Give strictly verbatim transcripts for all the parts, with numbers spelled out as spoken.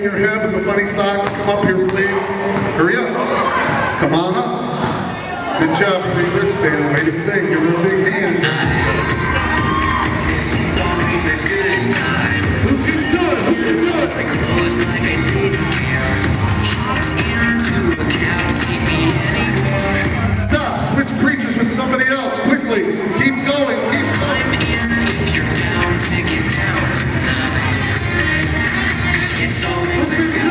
their head with the funny socks, come up here, please. Hurry up. Come on up. Good job, free wristband. Way to sing. Give her a big hand. Who can do it? Who can do it? Stop. Switch creatures with somebody else. Quickly. Keep going. Keep going. If you're down, take it down. It's always a good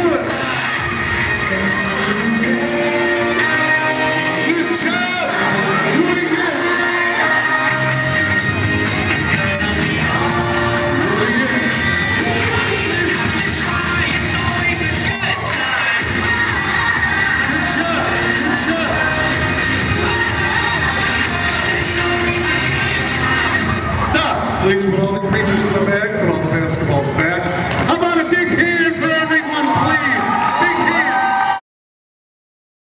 Good job. Doing it. It's gonna be really good. You don't even have to try. It's always a good time. Good job. Good job. It's always a good time. Stop. Please put all the creatures in the bag. Put all the basketballs back. How about